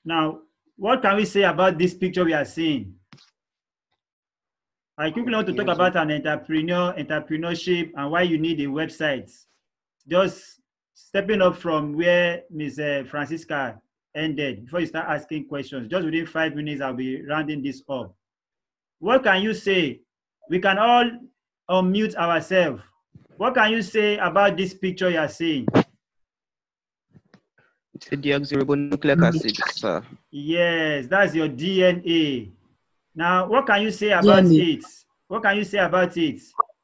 Now, what can we say about this picture we are seeing? I quickly want to talk about an entrepreneurship, and why you need a website. Just stepping up from where Ms. Francisca ended, before you start asking questions, just within 5 minutes, I'll be rounding this up. What can you say? We can all unmute ourselves. What can you say about this picture you are seeing? It's a deoxyribonucleic acid, sir. Yes, that's your DNA. Now, what can you say about it? What can you say about it?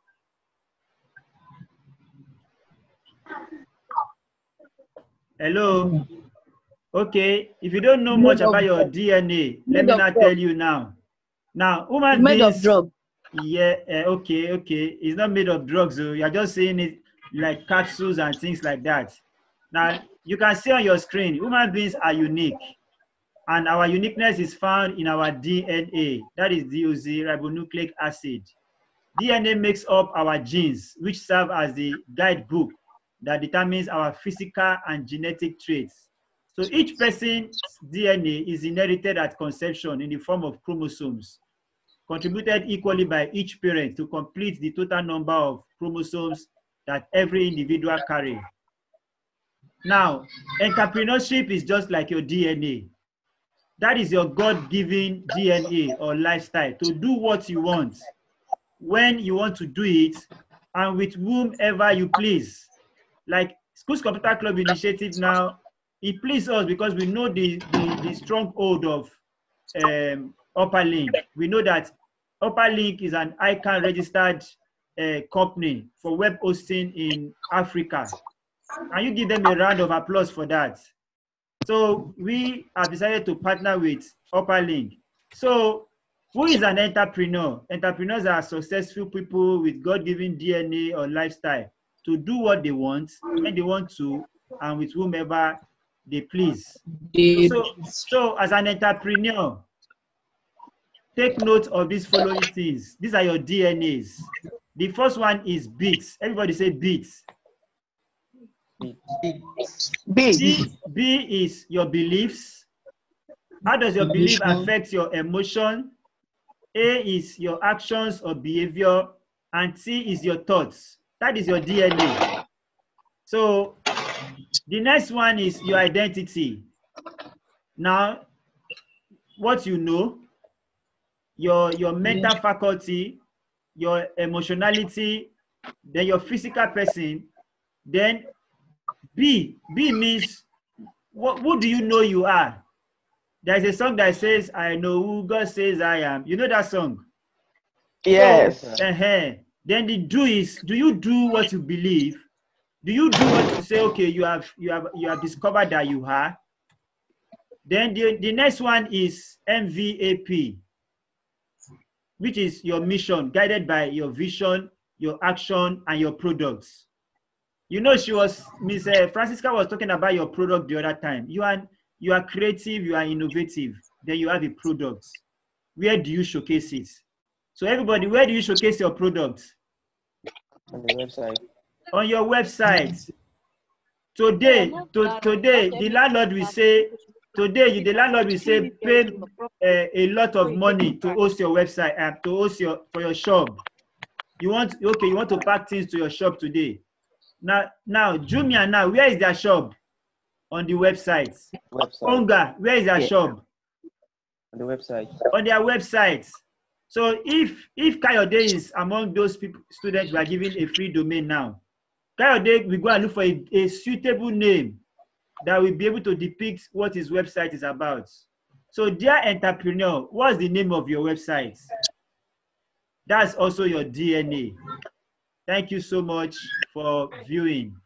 Hello? Okay, if you don't know much about your DNA, let me not tell you now. Now, human beings... Made of drugs. Yeah, okay. It's not made of drugs, so you're just saying it like capsules and things like that. Now, you can see on your screen, human beings are unique. And our uniqueness is found in our DNA, that is deoxyribonucleic acid. DNA makes up our genes, which serve as the guidebook that determines our physical and genetic traits. So each person's DNA is inherited at conception in the form of chromosomes, contributed equally by each parent to complete the total number of chromosomes that every individual carries. Now, entrepreneurship is just like your DNA. That is your God-given DNA or lifestyle to do what you want, when you want to do it, and with whomever you please. Like Schools Computer Club initiative now, it pleases us because we know the stronghold of Upperlink. We know that Upperlink is an ICANN registered company for web hosting in Africa. And you give them a round of applause for that. So we have decided to partner with Upperlink. So who is an entrepreneur? Entrepreneurs are successful people with God-given DNA or lifestyle to do what they want, when they want to, and with whomever they please. So as an entrepreneur, take note of these following things. These are your DNAs. The first one is beats. Everybody say beats. B is your beliefs. How does your belief affect your emotion? A is your actions or behavior, and T is your thoughts. That is your DNA. So the next one is your identity. Now, what you know, your mental faculty, your emotionality, then your physical person, then B means who do you know you are? There's a song that says, I know who God says I am. You know that song? Yes. So, then the do is, do you do what you believe? Do you do what you say, okay, you have discovered that you are? Then the next one is MVAP, which is your mission, guided by your vision, your action, and your products. You know, Miss Francisca was talking about your product the other time. You are creative, you are innovative, then you have a product. Where do you showcase it? So everybody, where do you showcase your products? On the website. On your website. Today, the landlord will say, pay a lot of money to host your website, to host for your shop. You want to pack things to your shop today. Now, Jumia now, where is their shop? On the website. Onga, where is their shop? On the website. On their website. So if Kayode is among those students who are given a free domain now, Kayode will go and look for a suitable name that will be able to depict what his website is about. So dear entrepreneur, what's the name of your website? That's also your DNA. Thank you so much for viewing.